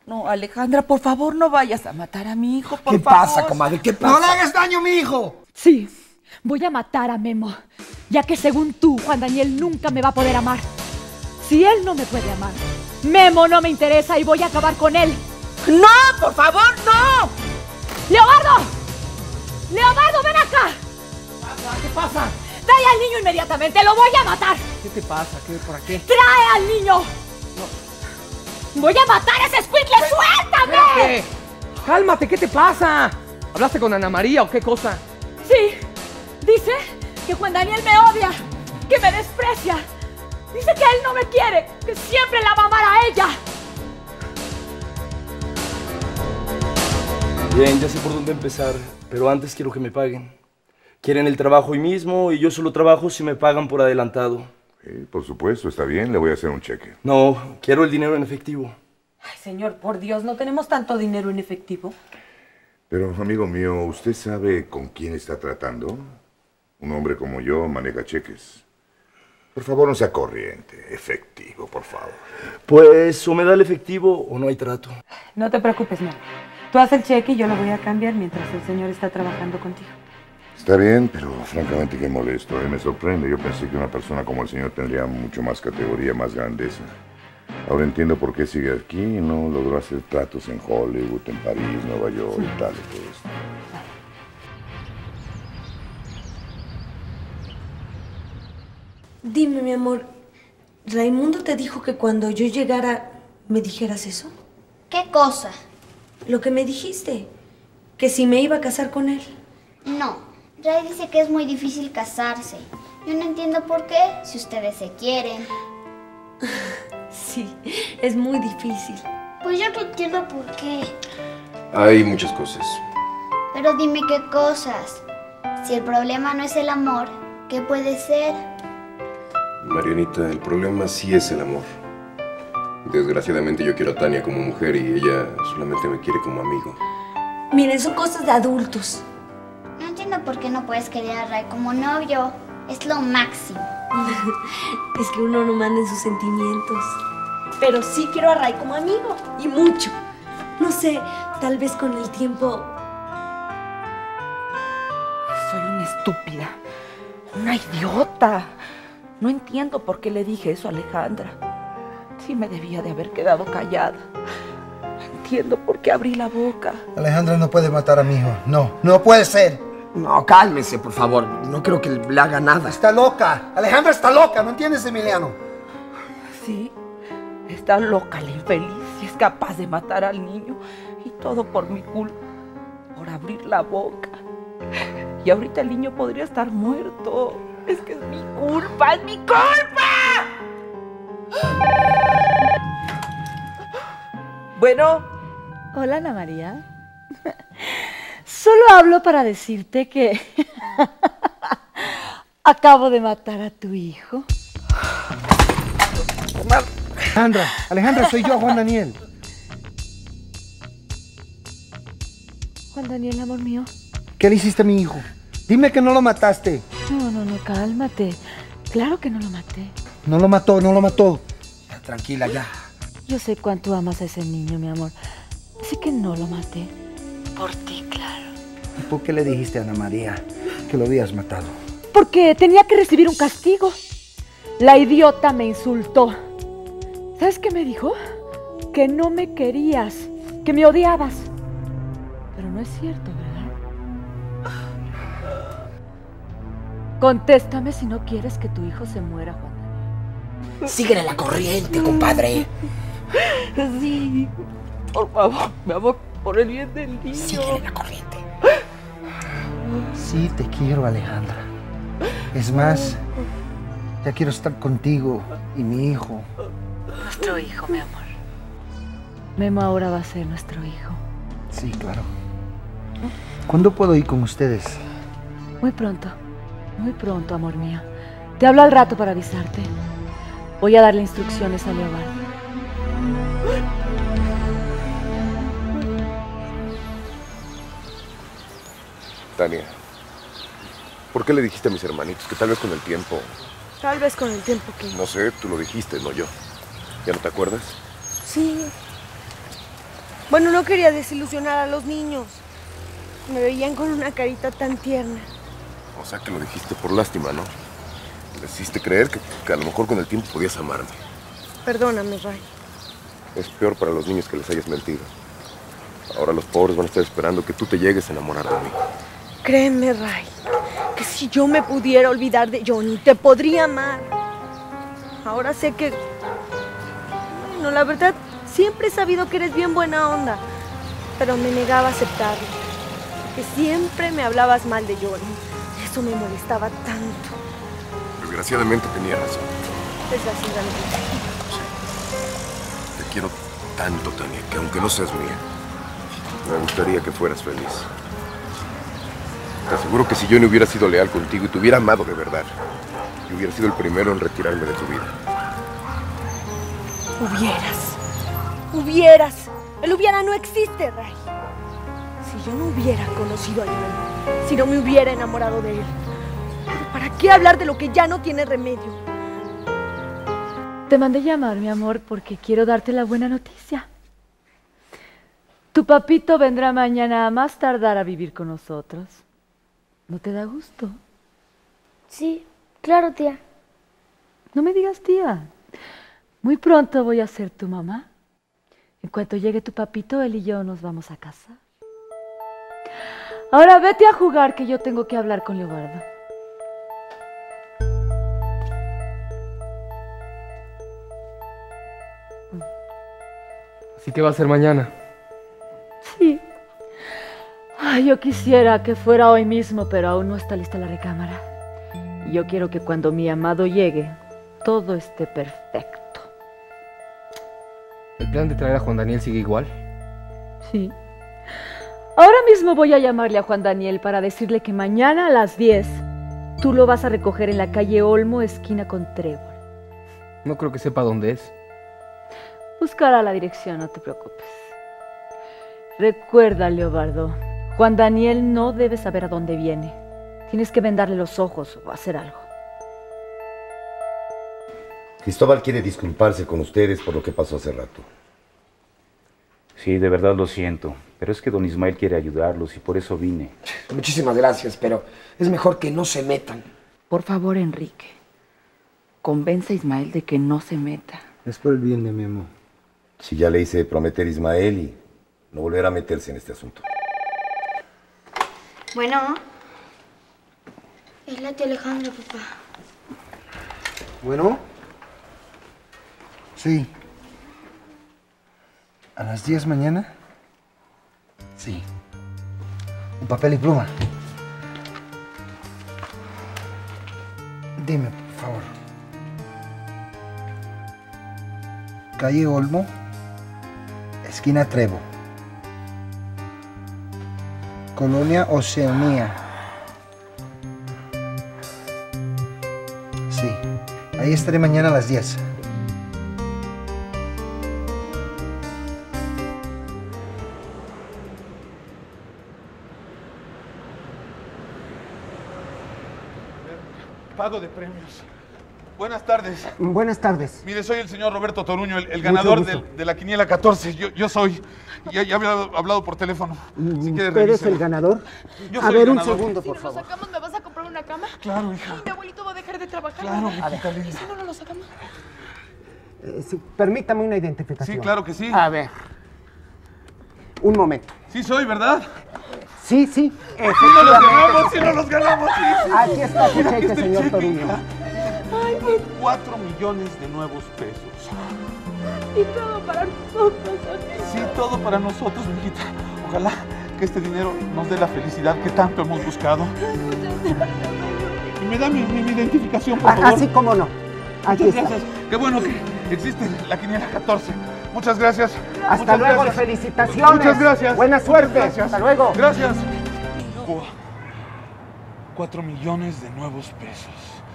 No, Alejandra, por favor, no vayas a matar a mi hijo, por favor. ¿Qué pasa, comadre? ¿Qué pasa? ¡No le hagas daño a mi hijo! Sí, voy a matar a Memo, ya que según tú, Juan Daniel nunca me va a poder amar. Si él no me puede amar, Memo no me interesa y voy a acabar con él. ¡No, por favor, no! ¡Leobardo! ¡Leobardo, ven acá! ¿Qué pasa? ¡Trae al niño inmediatamente! ¡Lo voy a matar! ¿Qué te pasa? ¿Qué? ¿Por qué? ¡Trae al niño! ¡Voy a matar a ese escuincle! ¡Suéltame! Espérate. Cálmate, ¿qué te pasa? ¿Hablaste con Ana María o qué cosa? Sí, dice que Juan Daniel me odia, que me desprecia. Dice que él no me quiere, que siempre la va a amar a ella. Bien, ya sé por dónde empezar, pero antes quiero que me paguen. Quieren el trabajo hoy mismo y yo solo trabajo si me pagan por adelantado. Por supuesto, está bien, le voy a hacer un cheque. No, quiero el dinero en efectivo. Ay, señor, por Dios, no tenemos tanto dinero en efectivo. Pero, amigo mío, ¿usted sabe con quién está tratando? Un hombre como yo maneja cheques. Por favor, no sea corriente, efectivo, por favor. Pues o me da el efectivo o no hay trato. No te preocupes, no. Tú haz el cheque y yo lo voy a cambiar mientras el señor está trabajando contigo. Está bien, pero francamente qué molesto, me sorprende. Yo pensé que una persona como el señor tendría mucho más categoría, más grandeza. Ahora entiendo por qué sigue aquí y no logró hacer tratos en Hollywood, en París, Nueva York y tal y todo esto. Dime, mi amor, ¿Raimundo te dijo que cuando yo llegara me dijeras eso? ¿Qué cosa? Lo que me dijiste, que si me iba a casar con él. No, Ray dice que es muy difícil casarse. Yo no entiendo por qué, si ustedes se quieren. Sí, es muy difícil. Pues yo no entiendo por qué. Hay muchas cosas. Pero dime qué cosas. Si el problema no es el amor, ¿qué puede ser? Marianita, el problema sí es el amor. Desgraciadamente yo quiero a Tania como mujer y ella solamente me quiere como amigo. Miren, son cosas de adultos. No entiendo por qué no puedes querer a Ray como novio. Es lo máximo. Es que uno no manda en sus sentimientos. Pero sí quiero a Ray como amigo. Y mucho. No sé, tal vez con el tiempo... Soy una estúpida. Una idiota. No entiendo por qué le dije eso a Alejandra. Sí me debía de haber quedado callada. No entiendo por qué abrí la boca. Alejandra no puede matar a mi hijo. No, no puede ser. No, cálmese, por favor. No creo que le haga nada. Está loca. Alejandra está loca, ¿no entiendes, Emiliano? Sí, está loca la infeliz y es capaz de matar al niño. Y todo por mi culpa, por abrir la boca. Y ahorita el niño podría estar muerto. Es que es mi culpa, es mi culpa. Bueno. Hola, Ana María. Solo hablo para decirte que acabo de matar a tu hijo. Alejandra, soy yo, Juan Daniel. Juan Daniel, amor mío. ¿Qué le hiciste a mi hijo? Dime que no lo mataste. No, cálmate. Claro que no lo maté. No lo mató, no lo mató. Ya, tranquila, ya. Yo sé cuánto amas a ese niño, mi amor. Así que no lo maté. Por ti, claro. ¿Y por qué le dijiste a Ana María que lo habías matado? Porque tenía que recibir un castigo. La idiota me insultó. ¿Sabes qué me dijo? Que no me querías, que me odiabas. Pero no es cierto, ¿verdad? Contéstame si no quieres que tu hijo se muera, Juan Daniel. Síguele la corriente, compadre. Sí, por favor, mi amor, por el bien del niño. Síguele la corriente. Sí, te quiero, Alejandra. Es más, ya quiero estar contigo y mi hijo. Nuestro hijo, mi amor. Memo ahora va a ser nuestro hijo. Sí, claro. ¿Cuándo puedo ir con ustedes? Muy pronto, amor mío. Te hablo al rato para avisarte. Voy a darle instrucciones a Leobardo. Tania, ¿por qué le dijiste a mis hermanitos que tal vez con el tiempo... Tal vez con el tiempo que... No sé, tú lo dijiste, no yo. ¿Ya no te acuerdas? Sí. Bueno, no quería desilusionar a los niños. Me veían con una carita tan tierna. O sea que lo dijiste por lástima, ¿no? Les hiciste creer que a lo mejor con el tiempo podías amarme. Perdóname, Ray. Es peor para los niños que les hayas mentido. Ahora los pobres van a estar esperando que tú te llegues a enamorar de mí. Créeme, Ray, que si yo me pudiera olvidar de Johnny, te podría amar. Ahora sé que... Bueno, la verdad, siempre he sabido que eres bien buena onda, pero me negaba a aceptarlo. Porque siempre me hablabas mal de Johnny. Eso me molestaba tanto. Desgraciadamente tenía razón. Desgraciadamente. Te quiero tanto, Tania, que aunque no seas mía, me gustaría que fueras feliz. Te aseguro que si yo no hubiera sido leal contigo y te hubiera amado de verdad, yo hubiera sido el primero en retirarme de tu vida. Hubieras. El hubiera no existe, Ray. Si yo no hubiera conocido a Johnny, si no me hubiera enamorado de él, ¿para qué hablar de lo que ya no tiene remedio? Te mandé llamar, mi amor, porque quiero darte la buena noticia. Tu papito vendrá mañana a más tardar a vivir con nosotros. ¿No te da gusto? Sí, claro, tía. No me digas tía. Muy pronto voy a ser tu mamá. En cuanto llegue tu papito, él y yo nos vamos a casar. Ahora vete a jugar, que yo tengo que hablar con Leobardo. Así que va a ser mañana. Sí. Ay, yo quisiera que fuera hoy mismo, pero aún no está lista la recámara. Y yo quiero que cuando mi amado llegue, todo esté perfecto. ¿El plan de traer a Juan Daniel sigue igual? Sí. Ahora mismo voy a llamarle a Juan Daniel para decirle que mañana a las 10 tú lo vas a recoger en la calle Olmo, esquina con Trébol. No creo que sepa dónde es. Buscará la dirección, no te preocupes. Recuerda, Leobardo, Juan Daniel no debe saber a dónde viene. Tienes que vendarle los ojos o hacer algo. Cristóbal quiere disculparse con ustedes por lo que pasó hace rato. Sí, de verdad lo siento, pero es que don Ismael quiere ayudarlos y por eso vine. Muchísimas gracias, pero es mejor que no se metan. Por favor, Enrique, convence a Ismael de que no se meta. Es por el bien de mi amor. Si ya le hice prometer a Ismael y no volverá a meterse en este asunto. Bueno, es la tía Alejandra, papá. Bueno. Sí. ¿A las 10 mañana? Sí. Un papel y pluma. Dime, por favor. Calle Olmo, esquina Trevo. Colonia Oceanía. Sí. Ahí estaré mañana a las 10. Pago de premios. Buenas tardes. Buenas tardes. Mire, soy el señor Roberto Toruño, el ganador de la quiniela 14. Yo soy. Ya había hablado por teléfono. Si quiere, ¿Usted es revíselo. el ganador? Yo A soy ver, el un ganador. segundo, Si por no lo favor. sacamos, ¿me vas a comprar una cama? Claro, hija. Ay, mi abuelito va a dejar de trabajar. Claro, ¿verdad? mijita linda. ¿Y si no lo sacamos? Sí, permítame una identificación. Sí, claro que sí. A ver. Un momento. Sí soy, ¿verdad? Sí, sí. Sí no los ganamos, sí no los ganamos. Sí. Aquí está su Mira, cheque, aquí está el señor cheque, Toruño. hija. 4 millones de nuevos pesos. Y todo para nosotros. Sí, todo para nosotros, mijita. Ojalá que este dinero nos dé la felicidad que tanto hemos buscado. Y me da mi identificación, por favor. Así como no. Aquí Muchas está. gracias. Qué bueno que existe la quiniela 14. Muchas gracias. Hasta Muchas luego, gracias. felicitaciones. Muchas gracias. Buena suerte. Gracias. Hasta luego. Gracias. 4 millones de nuevos pesos.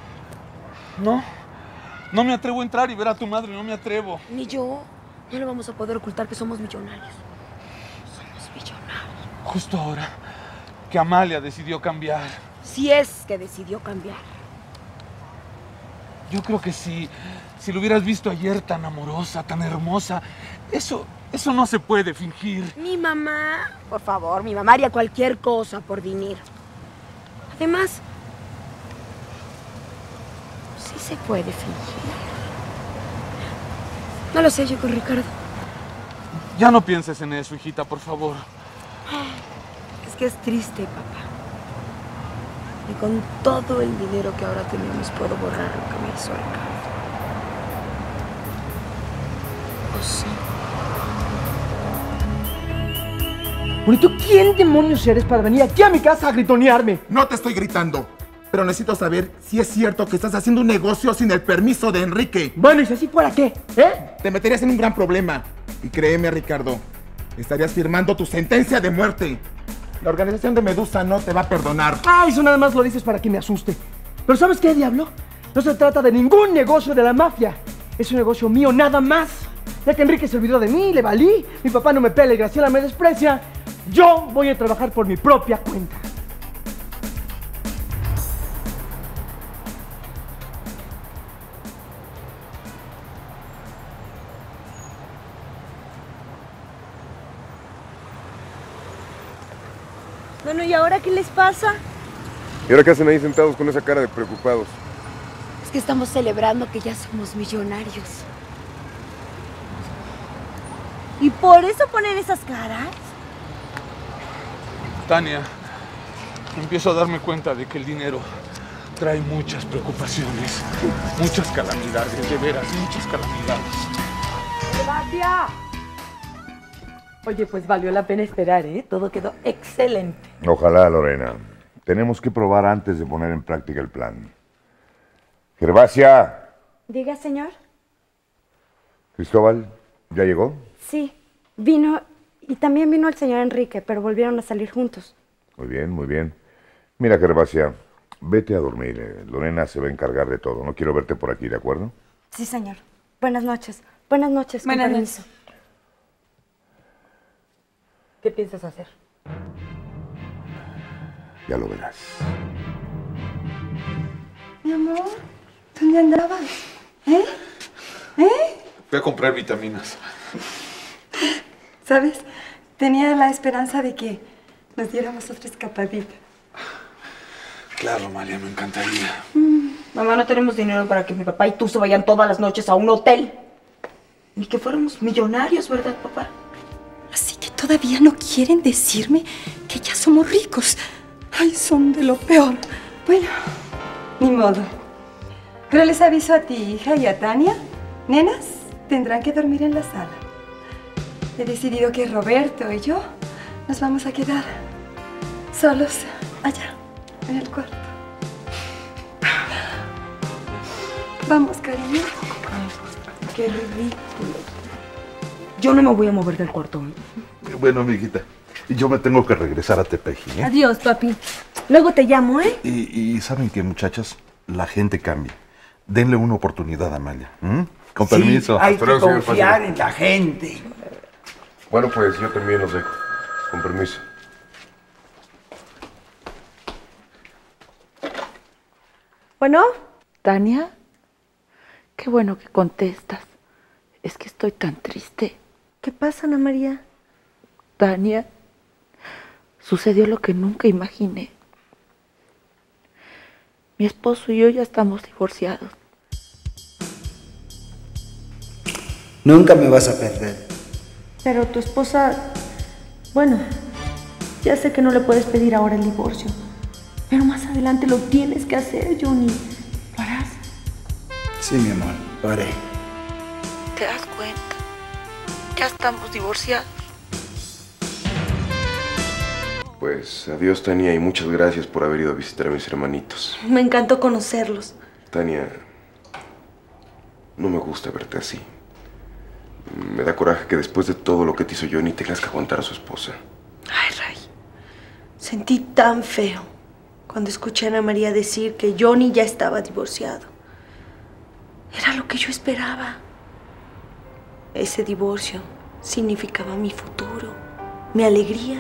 No me atrevo a entrar y ver a tu madre, no me atrevo. Ni yo. No le vamos a poder ocultar que somos millonarios. Somos millonarios. Justo ahora que Amalia decidió cambiar. Si es que decidió cambiar. Yo creo que si lo hubieras visto ayer tan amorosa, tan hermosa, eso Eso no se puede fingir. Mi mamá, por favor, mi mamá haría cualquier cosa por dinero. Además, sí se puede fingir. No lo sé yo con Ricardo. Ya no pienses en eso, hijita, por favor. Es que es triste, papá. Y con todo el dinero que ahora tenemos puedo borrar lo que me hizo Ricardo. Oh, sí. Bueno, ¿y tú quién demonios eres para venir aquí a mi casa a gritonearme? No te estoy gritando, pero necesito saber si es cierto que estás haciendo un negocio sin el permiso de Enrique. Bueno, ¿y si así fuera qué? Te meterías en un gran problema. Y créeme, Ricardo, estarías firmando tu sentencia de muerte. La organización de Medusa no te va a perdonar. Ah, eso nada más lo dices para que me asuste. Pero ¿sabes qué, diablo? No se trata de ningún negocio de la mafia. Es un negocio mío nada más. Ya que Enrique se olvidó de mí, le valí, mi papá no me pela y Graciela me desprecia, yo voy a trabajar por mi propia cuenta. Bueno, ¿y ahora qué les pasa? ¿Y ahora qué hacen ahí sentados con esa cara de preocupados? Es que estamos celebrando que ya somos millonarios. ¿Y por eso ponen esas caras? Tania, empiezo a darme cuenta de que el dinero trae muchas preocupaciones, muchas calamidades, de veras, muchas calamidades. ¡Sebastián! Oye, pues valió la pena esperar, ¿eh? Todo quedó excelente. Ojalá, Lorena. Tenemos que probar antes de poner en práctica el plan. Gervasia. Diga, señor. Cristóbal, ¿ya llegó? Sí, vino y también vino el señor Enrique, pero volvieron a salir juntos. Muy bien, muy bien. Mira, Gervasia, vete a dormir. Lorena se va a encargar de todo. No quiero verte por aquí, ¿de acuerdo? Sí, señor. Buenas noches. Buenas noches, con Buenas permiso. noches. ¿Qué piensas hacer? Ya lo verás. Mi amor, ¿dónde andabas? ¿Eh? Voy a comprar vitaminas. ¿Sabes? Tenía la esperanza de que nos diéramos otra escapadita. Claro, Amalia, me encantaría. Mamá, no tenemos dinero para que mi papá y tú se vayan todas las noches a un hotel. Ni que fuéramos millonarios, ¿verdad, papá? Así que todavía no quieren decirme que ya somos ricos. Ay, son de lo peor. Bueno, ni modo. Pero les aviso a ti, hija, y a Tania, nenas, tendrán que dormir en la sala. He decidido que Roberto y yo nos vamos a quedar solos allá, en el cuarto. Vamos, cariño. Qué ridículo. Yo no me voy a mover del cuarto. Bueno, amiguita, yo me tengo que regresar a Tepeji, ¿eh? Adiós, papi. Luego te llamo, ¿eh? Y ¿saben qué, muchachas? La gente cambia. Denle una oportunidad a Amalia. Con Sí, permiso. hay Hasta que luego, señor confiar Pazzi. en la gente. Bueno, pues yo también los dejo. Con permiso. Bueno, Tania, qué bueno que contestas. Es que estoy tan triste. ¿qué pasa, Ana María? Tania, sucedió lo que nunca imaginé. Mi esposo y yo ya estamos divorciados. Nunca me vas a perder. Pero tu esposa, bueno, ya sé que no le puedes pedir ahora el divorcio, pero más adelante lo tienes que hacer, Johnny. ¿Lo harás? Sí, mi amor, lo haré. ¿Te das cuenta? Ya estamos divorciados. Pues adiós, Tania, y muchas gracias por haber ido a visitar a mis hermanitos. Me encantó conocerlos. Tania, no me gusta verte así. Me da coraje que después de todo lo que te hizo Johnny tengas que aguantar a su esposa. Ay, Ray, sentí tan feo cuando escuché a Ana María decir que Johnny ya estaba divorciado. Era lo que yo esperaba. Ese divorcio significaba mi futuro, mi alegría.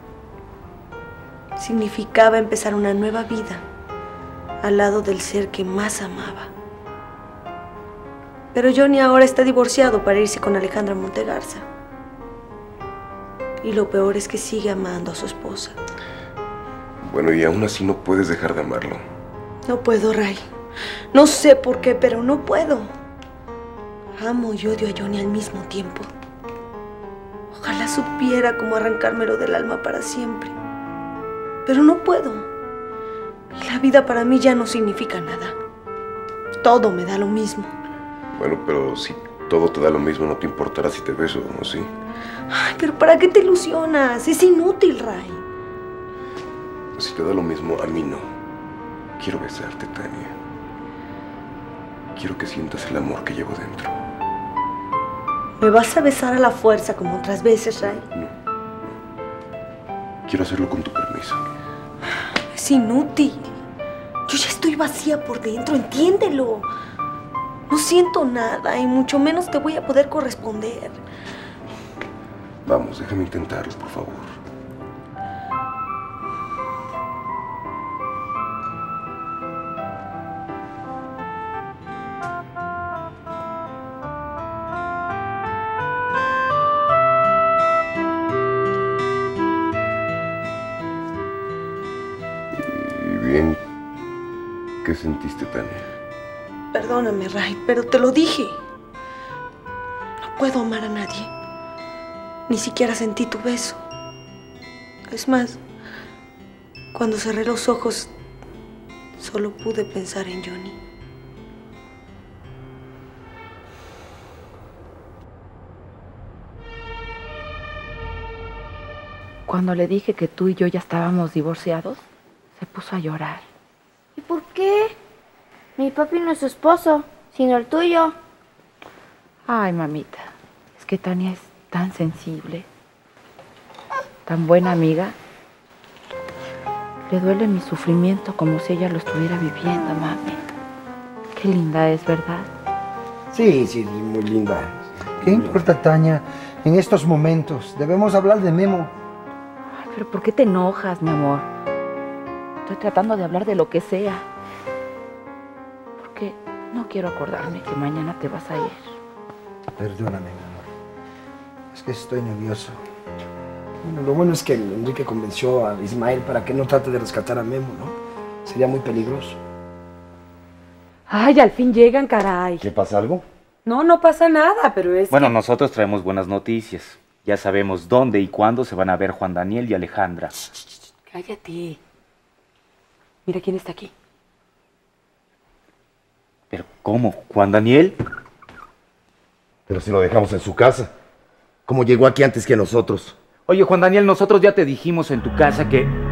Significaba empezar una nueva vida al lado del ser que más amaba. Pero Johnny ahora está divorciado para irse con Alejandra Montegarza. Y lo peor es que sigue amando a su esposa. Bueno, y aún así no puedes dejar de amarlo. No puedo, Ray. No sé por qué, pero no puedo. Amo y odio a Johnny al mismo tiempo. Ojalá supiera cómo arrancármelo del alma para siempre. Pero no puedo. Y la vida para mí ya no significa nada. Todo me da lo mismo. Bueno, pero si todo te da lo mismo, no te importará si te beso o sí. Ay, pero ¿para qué te ilusionas? Es inútil, Ray. Si te da lo mismo, a mí no. Quiero besarte, Tania. Quiero que sientas el amor que llevo dentro. ¿Me vas a besar a la fuerza como otras veces, Ray? No. Quiero hacerlo con tu permiso. Es inútil. Yo ya estoy vacía por dentro, entiéndelo. No siento nada y mucho menos te voy a poder corresponder. Vamos, déjame intentarlo, por favor. Y bien, ¿qué sentiste, Tania? Perdóname, Ray, pero te lo dije. No puedo amar a nadie. Ni siquiera sentí tu beso. Es más, cuando cerré los ojos, solo pude pensar en Johnny. Cuando le dije que tú y yo ya estábamos divorciados, se puso a llorar. ¿Y por qué? Mi papi no es su esposo, sino el tuyo. Ay, mamita, es que Tania es tan sensible, tan buena amiga. Le duele mi sufrimiento como si ella lo estuviera viviendo, mami. Qué linda es, ¿verdad? Sí, sí, muy linda. ¿Qué importa, Tania? En estos momentos debemos hablar de Memo. Ay, pero ¿por qué te enojas, mi amor? Estoy tratando de hablar de lo que sea. Porque no quiero acordarme que mañana te vas a ir. Perdóname, mi amor. Es que estoy nervioso. Bueno, lo bueno es que Enrique convenció a Ismael para que no trate de rescatar a Memo, ¿no? Sería muy peligroso. Ay, al fin llegan, caray. ¿Qué pasa algo? No, no pasa nada, pero es Bueno, nosotros traemos buenas noticias. Ya sabemos dónde y cuándo se van a ver Juan Daniel y Alejandra. Cállate. Mira quién está aquí. ¿Pero cómo? ¿Juan Daniel? Pero si lo dejamos en su casa. ¿Cómo llegó aquí antes que nosotros? Oye, Juan Daniel, nosotros ya te dijimos en tu casa que...